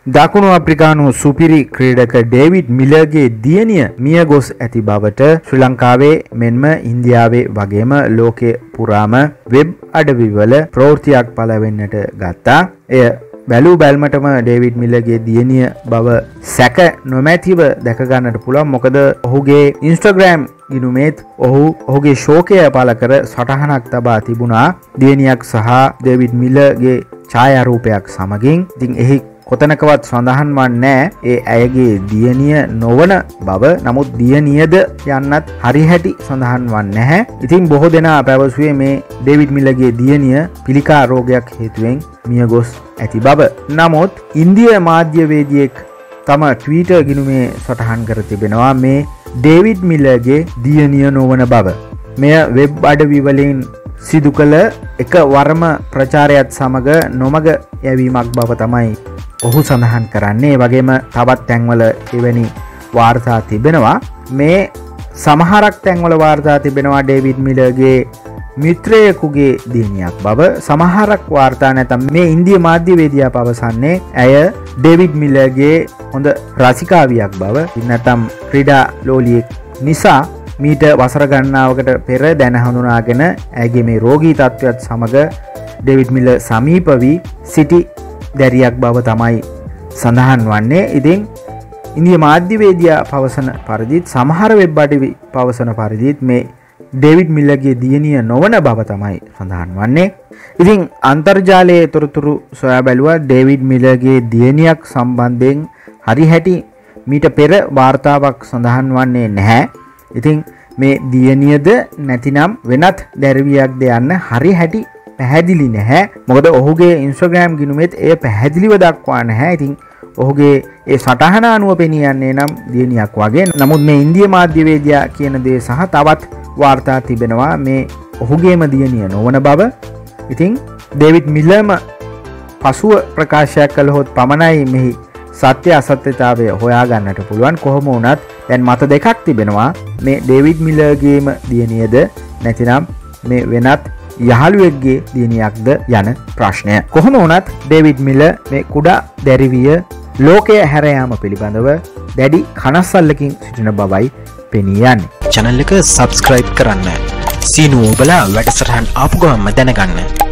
දකුණු අප්‍රිකානු සුපිරි ක්‍රීඩක ඩේවිඩ් මිලර්ගේ දියණිය මිය ගොස් ඇති බවට ශ්‍රී ලංකාවේ මෙන්ම ඉන්දියාවේ වගේම ලෝකයේ පුරාම වෙබ් අඩවිවල ප්‍රවෘත්තියක් පළවෙන්නට ගත්තා. එය බැලූ බැල්මටම ඩේවිඩ් මිලර්ගේ දියණිය බව සැක නොමැතිව දැක ගන්නට පුළුවන්. මොකද ඔහුගේ Instagram ගිණුමේත් ඔහුගේ ශෝකය පළ කර සටහනක් තබා තිබුණා දියණියක් සහ ඩේවිඩ් මිලර්ගේ ඡායාරූපයක් සමගින්. ඉතින් එහි කොතනකවත් සඳහන් වන්නේ ඒ ඇයගේ දියණිය නොවන බව. නමුත් දියණියද යන්නත් හරිහැටි සඳහන් වන්නේ නැහැ. ඉතින් බොහෝ දෙනා පැවසුවේ මේ ඩේවිඩ් මිලර්ගේ දියණිය පිළිකා රෝගයක් හේතුවෙන් මිය ගොස් ඇති බව. නමුත් ඉන්දිය මාධ්‍යවේදියෙක් තම ට්විටර් ගිණුමේ සටහන් කර තිබෙනවා මේ ඩේවිඩ් මිලර්ගේ දියණිය නොවන බව. මෙය වෙබ් අඩවි වලින් සිදු කළ එක වරම ප්‍රචාරයත් සමග නොමග යැවීමක් බව තමයි ඔහු සඳහන් කරන්නේ. වගේම තවත් තැන්වල එවැනි වාර්තා තිබෙනවා. මේ සමහරක් තැන්වල වාර්තා තිබෙනවා ඩේවිඩ් මිලර්ගේ මිත්‍රයෙකුගේ දියණියක් බව. සමහරක් වාර්තා නැතම් මේ ඉන්දිය මාධ්‍යවේදියා පවසන්නේ ඇය ඩේවිඩ් මිලර්ගේ හොඳ රසිකාවියක් බව. නැතම් ක්‍රීඩා ලෝලියෙක් නිසා මීට වසර ගණනාවකට පෙර දැන හඳුනාගෙන ඇගේ මේ රෝගී තත්ත්වයත් සමග ඩේවිඩ් මිලර් සමීප වී සිටි දැරියක් බව තමයි සඳහන් වන්නේ. ඉතින් ඉන්දිය මාධ්‍යවේදියා පවසන පරිදිත් සමහර වෙබ් අඩවි පවසන පරිදිත් මේ ඩේවිඩ් මිලර්ගේ දියණිය නොවන බව තමයි සඳහන් වන්නේ. ඉතින් අන්තර්ජාලයේ තොරතුරු සොයා බැලුවා ඩේවිඩ් මිලර්ගේ දියණියක් සම්බන්ධයෙන් හරිහැටි මීට පෙර වාර්තාවක් සඳහන් වන්නේ නැහැ. ඉතින් මේ දියණියද නැතිනම් වෙනත් දැරිවියක්ද යන්න හරිහැටි පැහැදිලි නැහැ. මොකද ඔහුගේ Instagram ගිණුමෙත් එය පැහැදිලිව දක්වා නැහැ. ඉතින් ඔහුගේ ඒ සටහන අනුව පෙනී යන්නේ නම් දියණියක් වගේ. නමුත් මේ ඉන්දිය මාධ්‍යවේදියා කියන දේ සහ තවත් වාර්තා තිබෙනවා මේ ඔහුගේම දියණිය නොවන බව. ඉතින් ඩේවිඩ් මිලර්ම පසුව ප්‍රකාශයක් කළහොත් පමණයි මෙහි සත්‍ය අසත්‍යතාවය හොයාගන්නට පුළුවන්. කොහොම වුණත් දැන් මත දෙකක් තිබෙනවා. මේ ඩේවිඩ් මිලර්ගේම දියණියද නැතිනම් මේ වෙනත් යහළුවෙක්ගේ දියණියක්ද යන ප්‍රශ්නය. කොහොම වුණත් ඩේවිඩ් මිලර් මේ කුඩා දැරිවිය ලෝකය හැර යාම පිළිබඳව දැඩි කනස්සල්ලකින් සිටින බවයි පෙනී යන්නේ. channel එක subscribe කරන්න. සීනුව ඔබලා වැඩසටහන් ආපු ගමන්ම දැනගන්න.